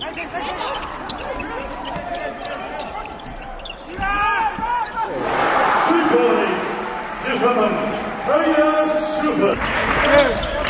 Super League, 13番、タイラー・シューファー。